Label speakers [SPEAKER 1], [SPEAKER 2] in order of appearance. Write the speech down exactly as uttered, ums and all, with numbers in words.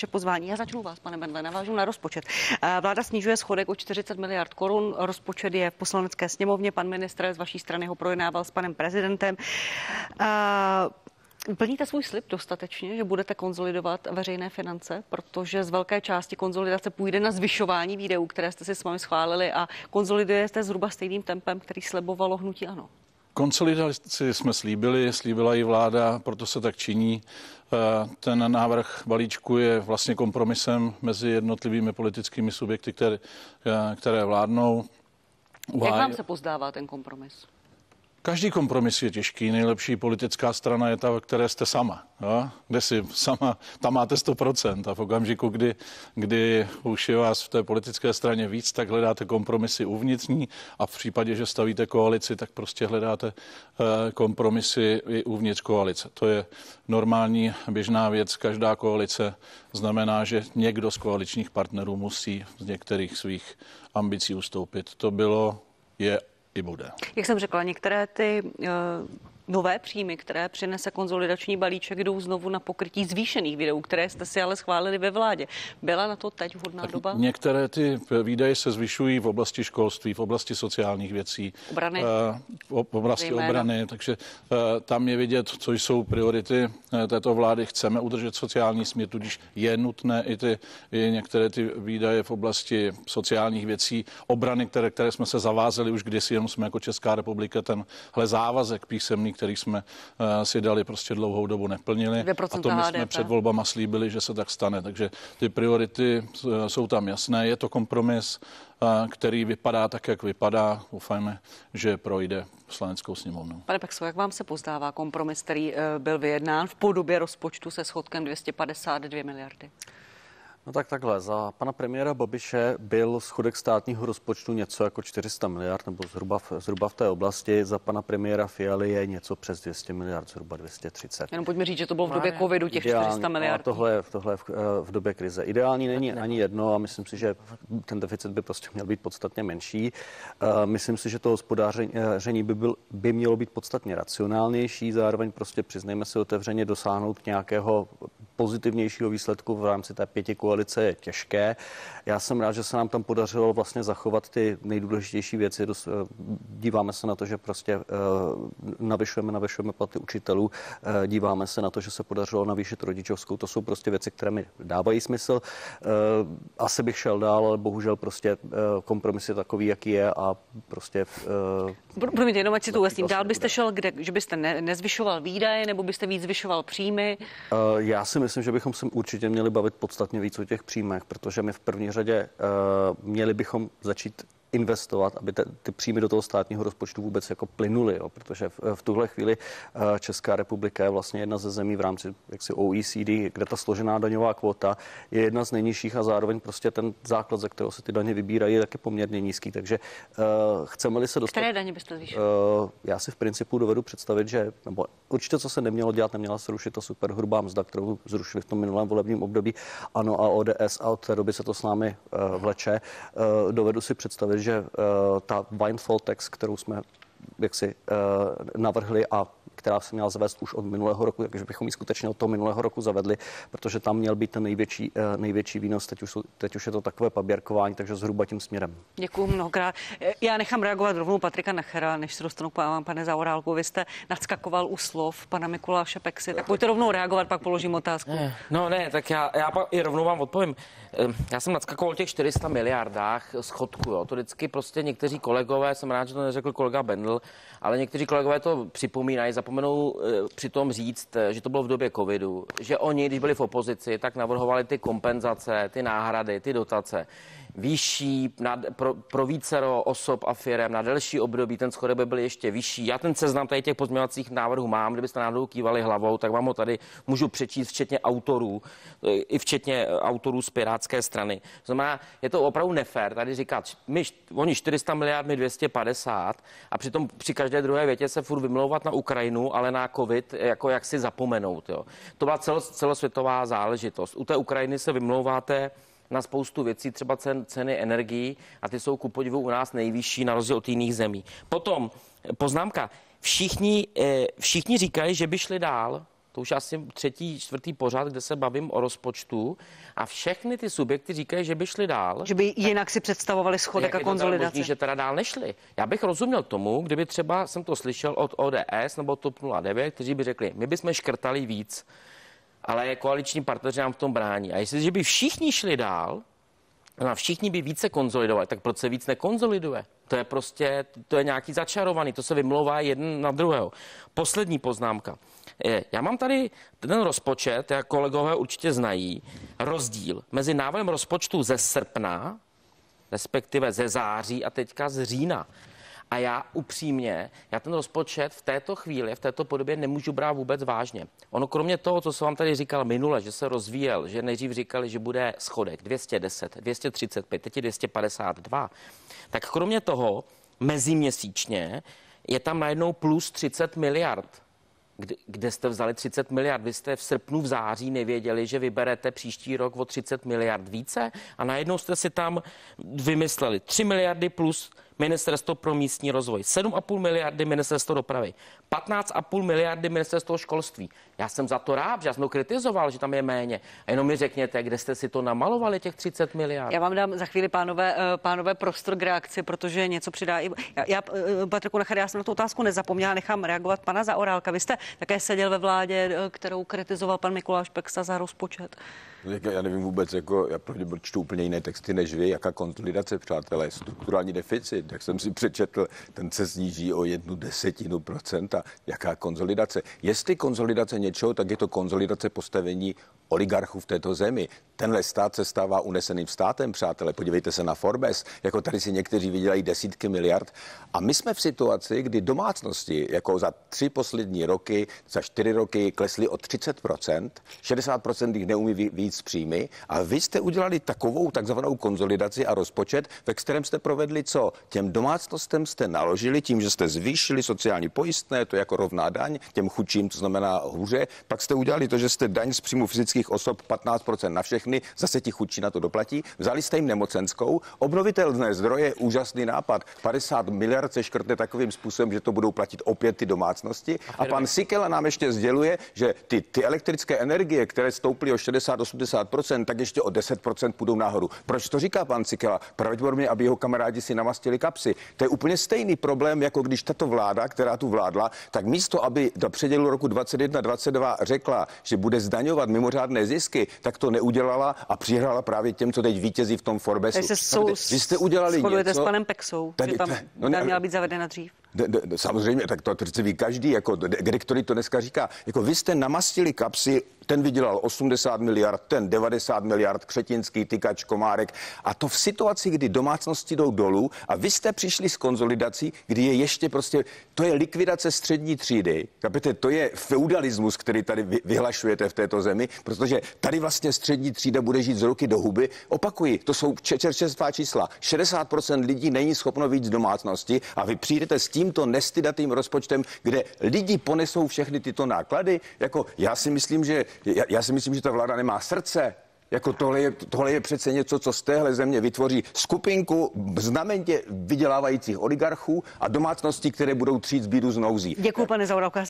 [SPEAKER 1] pozvání. Já začnu vás, pane Bendle, navážu na rozpočet. Vláda snižuje schodek o čtyřicet miliard korun. Rozpočet je v Poslanecké sněmovně. Pan ministr z vaší strany ho projednával s panem prezidentem. Plníte svůj slib dostatečně, že budete konsolidovat veřejné finance, protože z velké části konsolidace půjde na zvyšování výdajů, které jste si s vámi schválili, a konsolidujete zhruba stejným tempem, který slibovalo hnutí ANO?
[SPEAKER 2] Konsolidaci jsme slíbili, slíbila i vláda, proto se tak činí. Ten návrh balíčku je vlastně kompromisem mezi jednotlivými politickými subjekty, které, které vládnou.
[SPEAKER 1] Jak vám se pozdává ten kompromis?
[SPEAKER 2] Každý kompromis je těžký. Nejlepší politická strana je ta, ve které jste sama. Jo? Kde si sama, tam máte sto procent. A v okamžiku, kdy, kdy už je vás v té politické straně víc, tak hledáte kompromisy uvnitřní, a v případě, že stavíte koalici, tak prostě hledáte kompromisy i uvnitř koalice. To je normální běžná věc. Každá koalice znamená, že někdo z koaličních partnerů musí z některých svých ambicí ustoupit. To bylo, je i bude.
[SPEAKER 1] Jak jsem řekla, některé ty uh, nové příjmy, které přinese konsolidační balíček, jdou znovu na pokrytí zvýšených výdajů, které jste si ale schválili ve vládě. Byla na to teď vhodná
[SPEAKER 2] tak
[SPEAKER 1] doba?
[SPEAKER 2] Některé ty výdaje se zvyšují v oblasti školství, v oblasti sociálních věcí,
[SPEAKER 1] obrany,
[SPEAKER 2] uh, v oblasti
[SPEAKER 1] zejména. obrany,
[SPEAKER 2] takže uh, tam je vidět, co jsou priority uh, této vlády. Chceme udržet sociální smír, tudíž je nutné i, ty, i některé ty výdaje v oblasti sociálních věcí, obrany, které, které jsme se zavázali už kdysi, jenom jsme jako Česká republika tenhle závazek písemný, který jsme uh, si dali, prostě dlouhou dobu neplnili. A to my jsme před volbama slíbili, že se tak stane. Takže ty priority uh, jsou tam jasné. Je to kompromis, uh, který vypadá tak, jak vypadá. Doufajme, že projde Poslaneckou sněmovnou.
[SPEAKER 1] Pane Pexo, jak vám se pozdává kompromis, který uh, byl vyjednán v podobě rozpočtu se schodkem dvě stě padesát dvě miliardy?
[SPEAKER 3] No tak takhle, za pana premiéra Babiše byl schodek státního rozpočtu něco jako čtyři sta miliard, nebo zhruba v, zhruba v té oblasti. Za pana premiéra Fialy je něco přes dvě stě miliard, zhruba dvě stě třicet.
[SPEAKER 1] Jenom pojďme říct, že to bylo v době covidu těch
[SPEAKER 3] Ideální,
[SPEAKER 1] čtyři sta miliard.
[SPEAKER 3] A tohle, tohle v, v době krize. Ideální není ani jedno a myslím si, že ten deficit by prostě měl být podstatně menší. Myslím si, že to hospodáření by, byl, by mělo být podstatně racionálnější, zároveň prostě přiznejme si otevřeně dosáhnout nějakého pozitivnějšího výsledku v rámci té pěti koalice je těžké. Já jsem rád, že se nám tam podařilo vlastně zachovat ty nejdůležitější věci. Díváme se na to, že prostě navyšujeme, navyšujeme platy učitelů. Díváme se na to, že se podařilo navýšit rodičovskou. To jsou prostě věci, které mi dávají smysl. Asi bych šel dál, ale bohužel prostě kompromis je takový, jaký je a prostě...
[SPEAKER 1] Promiňte, jenom ať si to ujasním. Dál byste šel kde? Že byste ne, nezvyšoval výdaje nebo byste víc zvyšoval příjmy?
[SPEAKER 3] Já si myslím, že bychom se určitě měli bavit podstatně víc o těch příjmech, protože my v první řadě uh, měli bychom začít investovat, aby te, ty příjmy do toho státního rozpočtu vůbec jako plynuly, jo, protože v, v tuhle chvíli uh, Česká republika je vlastně jedna ze zemí v rámci jaksi O E C D, kde ta složená daňová kvota je jedna z nejnižších a zároveň prostě ten základ, ze kterého se ty daně vybírají, je taky poměrně nízký, takže uh, chceme-li se dostat...
[SPEAKER 1] Které daně byste zvýšil?
[SPEAKER 3] Uh, já si v principu dovedu představit, že nebo určitě, co se nemělo dělat, neměla se rušit ta superhrubá mzda, kterou zrušili v tom minulém volebním období ANO a O D S a od té doby se to s námi uh, vleče. Uh, dovedu si představit, že uh, ta windfall tax, kterou jsme jaksi uh, navrhli a která se měla zavést už od minulého roku, takže bychom ji skutečně od toho minulého roku zavedli, protože tam měl být ten největší, uh, největší výnos. Teď už, teď už je to takové paběrkování, takže zhruba tím směrem.
[SPEAKER 1] Děkuju mnohokrát. Já nechám reagovat rovnou Patrika Nachera, než se dostanu k vám, pane Zaorálku. Vy jste nadskakoval u slov pana Mikuláše Peksy, tak pojďte rovnou reagovat, pak položím otázku.
[SPEAKER 4] No ne, tak já, já pak i rovnou vám odpovím. Já jsem nadskakoval těch čtyři sta miliardách schodku, jo. To vždycky prostě někteří kolegové, jsem rád, že to neřekl kolega Bendl, ale někteří kolegové to připomínají, zapomenou přitom říct, že to bylo v době covidu, že oni, když byli v opozici, tak navrhovali ty kompenzace, ty náhrady, ty dotace vyšší na, pro, pro vícero osob a firem na delší období, ten schodek by byl ještě vyšší. Já ten seznam tady těch pozměňovacích návrhů mám, kdybyste náhodou kývali hlavou, tak vám ho tady můžu přečíst, včetně autorů, i včetně autorů z Pirátské strany. To znamená, je to opravdu nefér tady říkat, my, oni čtyři sta miliard, my dvě stě padesát a přitom při každé druhé větě se furt vymlouvat na Ukrajinu, ale na covid, jako jak si zapomenout. Jo. To byla celo, celosvětová záležitost. U té Ukrajiny se vymlouváte na spoustu věcí, třeba cen, ceny energií a ty jsou ku podivu u nás nejvyšší na rozdíl od jiných zemí. Potom poznámka. Všichni, všichni říkají, že by šli dál. to už asi třetí, čtvrtý pořad, kde se bavím o rozpočtu a všechny ty subjekty říkají, že by šli dál.
[SPEAKER 1] Že by jinak si představovali schodek a konsolidaci.
[SPEAKER 4] Možný, že teda dál nešli. Já bych rozuměl tomu, kdyby třeba jsem to slyšel od O D S nebo TOP nula devět, kteří by řekli, my bychom škrtali víc, ale koaliční partneři nám v tom brání. A jestliže by všichni šli dál, a všichni by více konzolidovali, tak proč se víc nekonzoliduje? To je prostě, to je nějaký začarovaný, to se vymlouvá jeden na druhého. Poslední poznámka. Já mám tady ten rozpočet, jak kolegové určitě znají, rozdíl mezi návrhem rozpočtu ze srpna, respektive ze září a teďka z října. A já upřímně, já ten rozpočet v této chvíli, v této podobě nemůžu brát vůbec vážně. Ono kromě toho, co jsem vám tady říkal minule, že se rozvíjel, že nejdřív říkali, že bude schodek dvě stě deset, dvě stě třicet pět, teď je dvě stě padesát dva, tak kromě toho meziměsíčně je tam najednou plus třicet miliard. Kde, kde jste vzali třicet miliard? Vy jste v srpnu, v září nevěděli, že vyberete příští rok o třicet miliard více a najednou jste si tam vymysleli tři miliardy plus Ministerstvo pro místní rozvoj, sedm a půl miliardy Ministerstvo dopravy, patnáct a půl miliardy Ministerstvo školství. Já jsem za to rád, že já jsem to kritizoval, že tam je méně. A jenom mi řekněte, kde jste si to namalovali, těch třicet miliard.
[SPEAKER 1] Já vám dám za chvíli, pánové, pánové prostor k reakci, protože něco přidá i... Já, já Patriku Nacher, já jsem na tu otázku nezapomněla, nechám reagovat pana Zaorálka. Vy jste také seděl ve vládě, kterou kritizoval pan Mikuláš Peksa za rozpočet.
[SPEAKER 5] Já nevím vůbec, jako já pravděpodobně čtu úplně jiné texty než vy, jaká konsolidace, přátelé, strukturální deficit, jak jsem si přečetl, ten se sníží o jednu desetinu procenta, jaká konsolidace. Jestli konsolidace něčeho, tak je to konsolidace postavení oligarchů v této zemi. Tenhle stát se stává uneseným státem, přátelé, podívejte se na Forbes, jako tady si někteří vydělají desítky miliard a my jsme v situaci, kdy domácnosti jako za tři poslední roky, za čtyři roky klesly o třicet procent, šedesát procent jich neumí víc příjmy a vy jste udělali takovou takzvanou konsolidaci a rozpočet, ve kterém jste provedli co? Těm domácnostem jste naložili tím, že jste zvýšili sociální pojistné, to je jako rovná daň, těm chudším, to znamená hůře, pak jste udělali to, že jste daň z příjmu fyzických osob patnáct procent na všechny, zase ti chudší na to doplatí, vzali jste jim nemocenskou, obnovitelné zdroje, úžasný nápad, padesát miliard se škrtne takovým způsobem, že to budou platit opět ty domácnosti a pan Síkela nám ještě sděluje, že ty, ty elektrické energie, které stouply o šedesát až osmdesát procent, tak ještě o deset procent půjdou nahoru. Proč to říká pan Síkela? Pravděpodobně, aby jeho kamarádi si namastili kapsy. To je úplně stejný problém, jako když tato vláda, která tu vládla, tak místo, aby do předělu roku dvacet jedna dvacet dva řekla, že bude zdaňovat mimořádné zisky, tak to neudělala a přihrála právě těm, co teď vítězí v tom Forbesu.
[SPEAKER 1] Se sou,
[SPEAKER 5] vy jste udělali
[SPEAKER 1] shodujete
[SPEAKER 5] něco,
[SPEAKER 1] s panem Peksou,
[SPEAKER 5] tady,
[SPEAKER 1] že tam
[SPEAKER 5] no ne,
[SPEAKER 1] měla být zavedena dřív.
[SPEAKER 5] De, de, de, samozřejmě, tak to přece ví každý, jako direktory to dneska říká. Jako vy jste namastili kapsy, ten vydělal osmdesát miliard, ten devadesát miliard, Křetinský, Tykač, Komárek. A to v situaci, kdy domácnosti jdou dolů a vy jste přišli s konsolidací, kdy je ještě prostě, to je likvidace střední třídy. Kapite, to je feudalismus, který tady vy, vyhlašujete v této zemi, protože tady vlastně střední třída bude žít z ruky do huby. Opakuji, to jsou čerstvá čísla. šedesát procent lidí není schopno víc domácnosti a vy přijdete s tímto nestydatým rozpočtem, kde lidi ponesou všechny tyto náklady. Jako já si myslím, že Já, já si myslím, že ta vláda nemá srdce. Jako tohle je, tohle je přece něco, co z téhle země vytvoří skupinku znamenitě vydělávajících oligarchů a domácností, které budou třít z bídu z nouzí.
[SPEAKER 1] Děkuji, pane Zaorálku.